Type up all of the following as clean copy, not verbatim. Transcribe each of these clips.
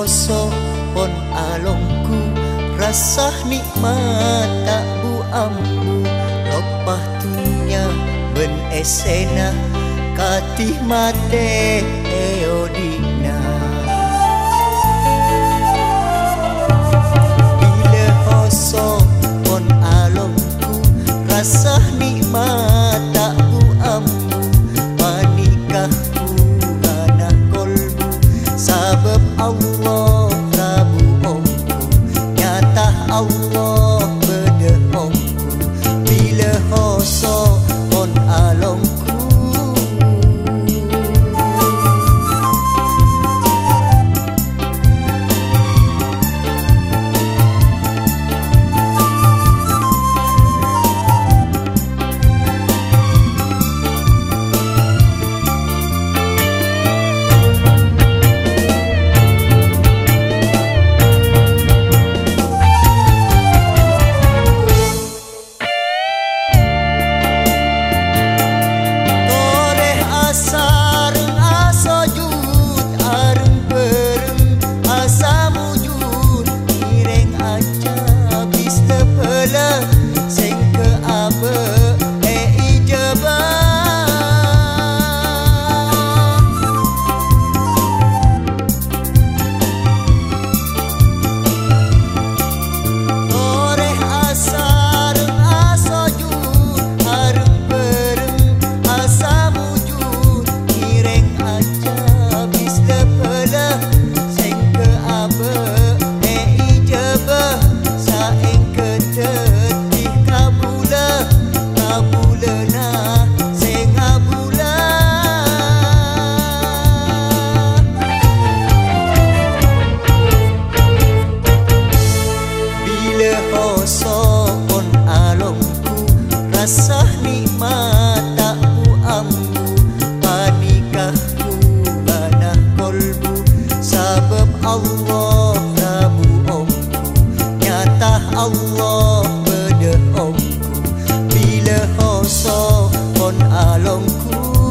hoso pon alongku, rasah nikmat tak bu ambu. Lopah tunya ben esena katih mate eodina. Bila hoso pon alongku, rasah nikmat tak bu ambu. Panikahku ganah kolbu, sabab Allah rabu omku, nyata Allah beda omku. Bila hoso pon alongku, rasah nikmat tak bu ambu. Panikahku ganah kolbu, sabab Allah rabu omku, nyata Allah beda omku. Bila hoso pon alongku,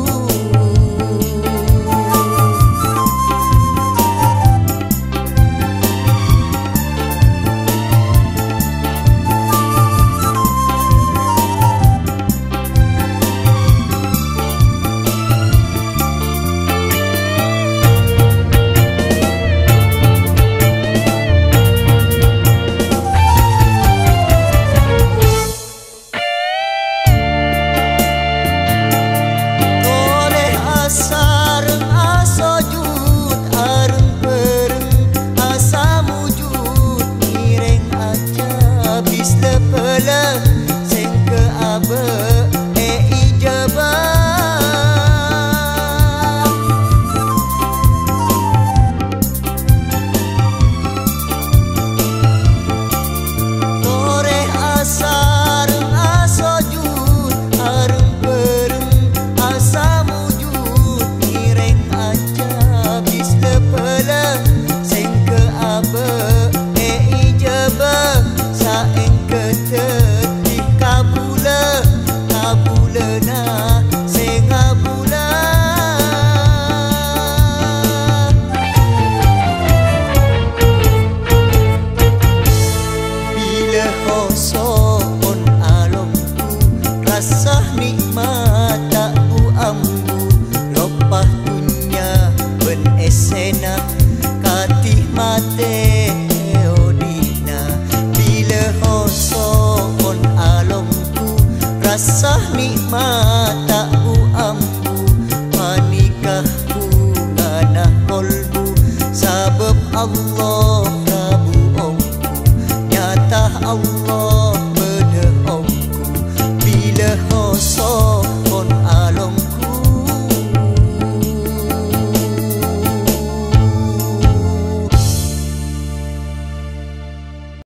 rasah nikmat tak bu ambu. Lopah dunya ben esena katih mate eodina. Bila hoso pon alongku, rasah nikmat tak bu ambu. Panikahku ganah kolbu, sabab Allah